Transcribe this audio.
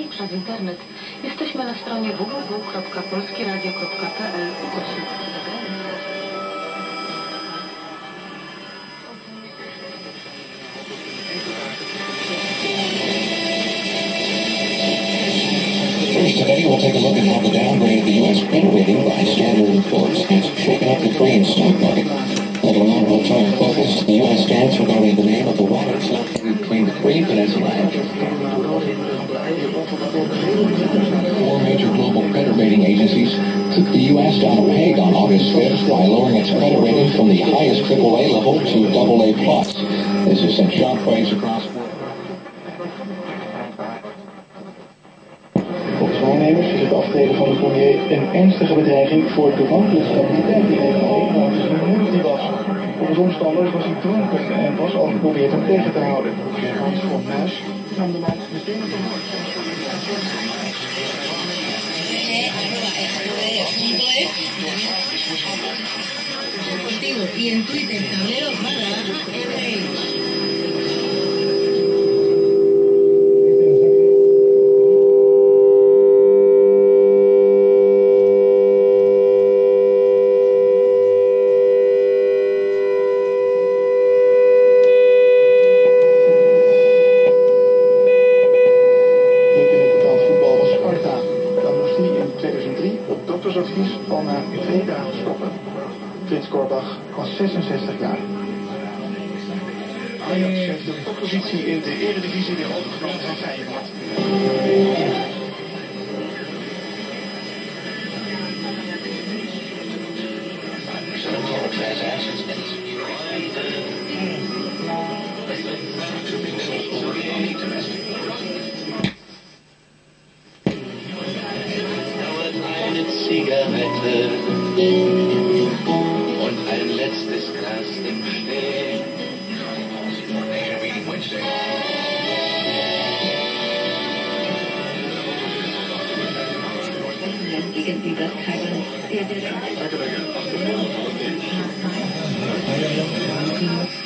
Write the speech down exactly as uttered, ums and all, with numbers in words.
i przez internet. Jesteśmy na stronie w w w kropka polskieradio kropka p l ukośnik First today, we'll take a look at how the downgrade of the U S credit rating by Standard and Poor's has shaken up the Korean stock market. Later on, we'll turn our focus to the U S stance regarding the name of the waters located between the Korean Peninsula and four major global credit rating agencies took the U S down a peg on August fifth by lowering its credit rating from the highest triple A level to double A plus. This has sent shockwaves across the world. Volgens waarnemers is het aftreden van de premier een ernstige bedreiging voor de toegankelijke stabiliteit die deze economische minuut die was. Volgens omstanders was hij dronken en was al geprobeerd hem tegen te houden. Hans van Muis nam de man meteen op de hoofd. Y en Twitter, tablero barra baja R H. Al na twee dagen stoppen. Frits Korbach was zesenzestig jaar. Ajax heeft de toppositie in de Eredivisie weer overgenomen van Feyenoord. Zigarette und ein letztes Glas im Schnee. Identidad